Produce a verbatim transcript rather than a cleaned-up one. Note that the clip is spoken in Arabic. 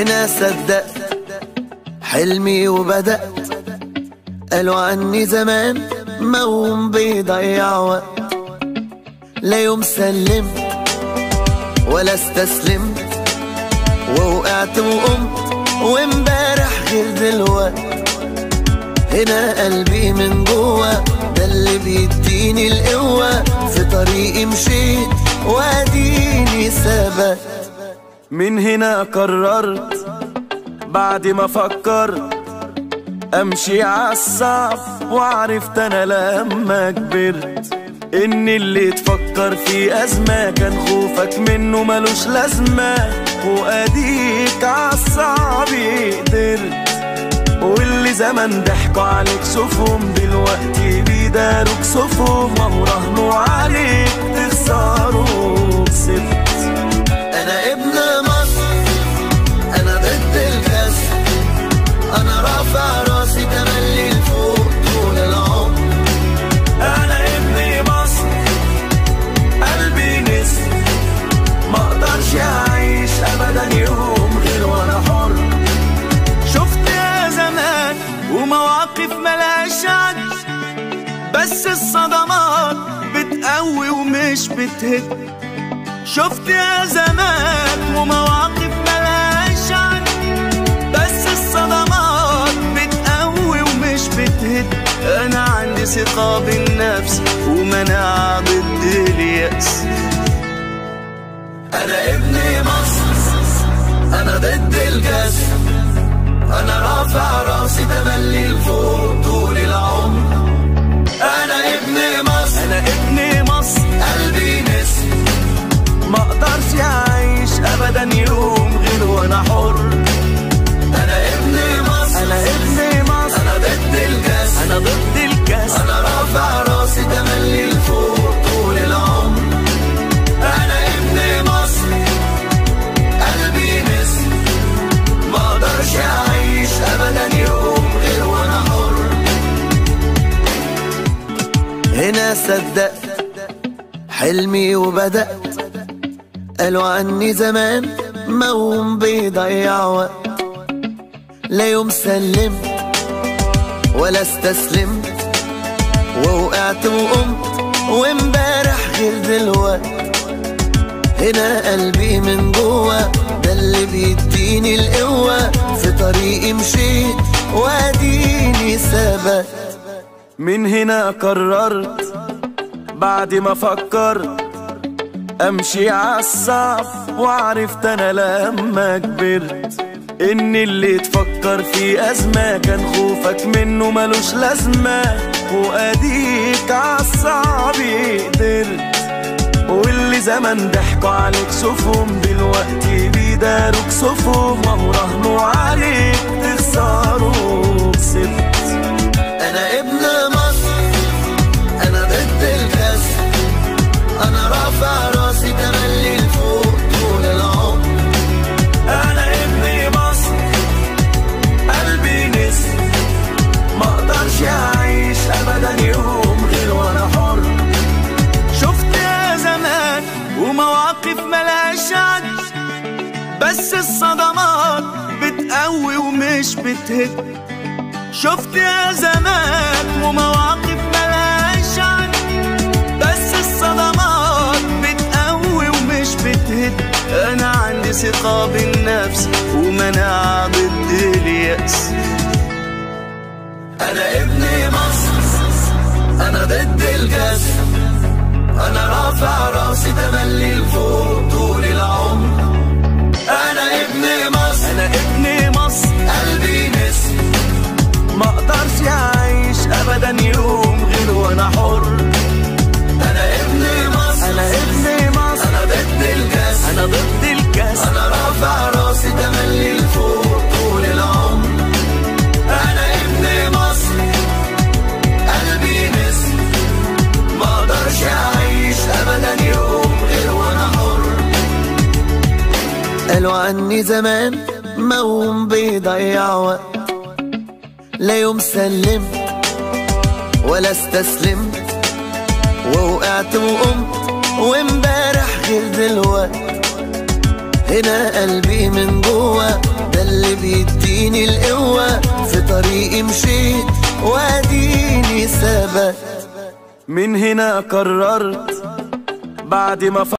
هنا صدقت حلمي وبدأت، قالوا عني زمان موهوم بيضيع وقت. لا يوم سلمت ولا استسلمت، ووقعت وقمت وامبارح غير دلوقت. هنا قلبي من جوا ده اللي بيديني القوة، في طريقي مشيت واديني ثبت. من هنا قررت بعد ما فكرت امشي عالصعب، وعرفت انا لما كبرت ان اللي تفكر في ازمة كان خوفك منه ملوش لازمة، واديك عالصعب قدرت. واللي زمان ضحكوا عليك شوفهم دلوقتي بيداروك صفهم، وهو راهنوا عليك تخسروا كسبت. انا ابن مصر، انا ضد الكسر، انا رافع راسي تملي لفوق طول العمر. انا ابن مصر قلبي نسر، ما اقدرش اعيش ابدا يوم غير وانا حر. شفت يا زمان ومواقف ملهاش عد، بس الصدمات بتقوي ومش بتهد. شفت يا زمان ومواقف ملهاش عد، بس الصدمات بتقوي ومش بتهد. انا عندي ثقة بالنفس ومناعة ضد اليأس. انا ابن مصر، انا ضد الكسر، انا رافع راسي تملي لفوق طول العمر. انا ابن مصر، انا ابن مصر قلبي نسر، ما اقدرش اعيش ابدا يوم غير وانا حر. انا ابن مصر، انا ابن مصر، انا ضد الكسر، انا ضد الكسر، انا رافع راسي تملي لفوق طول العمر. انا ابن مصر قلبي نسر، ما اقدرش اعيش ابدا يوم غير وانا حر. هنا صدقت حلمي وبدأت، قالوا عني زمان موهوم بيضيع وقت. لا يوم سلمت ولا استسلمت، ووقعت وقمت وامبارح غير دلوقت. هنا قلبي من جوا ده اللي بيديني القوة، في طريقي مشيت واديني ثبت. من هنا قررت بعد ما فكرت امشي عالصعب، وعرفت انا لما كبرت ان اللي تفكر في ازمة كان خوفك منه ملوش لازمة، واديك عالصعب قدرت. واللي زمان ضحكوا عليك شوفهم دلوقتي بيداروك صفهم، وهو راهنوا عليك تخسروا كسبت. انا ابن مصر، انا ضد الكسر، انا رافع راسي تملي لفوق طول العمر. انا ابن مصر قلبي نسر، ما اقدرش اعيش ابدا يوم غير وانا حر. شفت يا زمان ومواقف ملهاش عد، بس الصدمات بتقوي ومش بتهد. شفت يا زمان ومواقف ملهاش عد، بس الصدمات بتقوي ومش بتهد. انا عندي ثقة بالنفس ومناعة ضد اليأس. انا ابن مصر، انا ضد الكسر، انا رافع راسي تملي لفوق طول العمر. انا ابن مصر، انا ابن مصر قلبي نسر، ما اقدرش اعيش ابدا يوم غير وانا حر. انا ابن مصر، انا ابن مصر، انا ضد الكسر، انا ضد الكسر، انا رافع راسي تملي لفوق طول العمر. انا ابن مصر قلبي نسر، ما اقدرش اعيش ابدا يوم غير وانا حر. قالوا عني زمان موهوم بيضيع وقت. لا يوم سلمت ولا استسلمت، ووقعت وقمت وامبارح غير دلوقت. هنا قلبي من جوا ده اللي بيديني القوة، في طريقي مشيت واديني ثبت. من هنا قررت بعد ما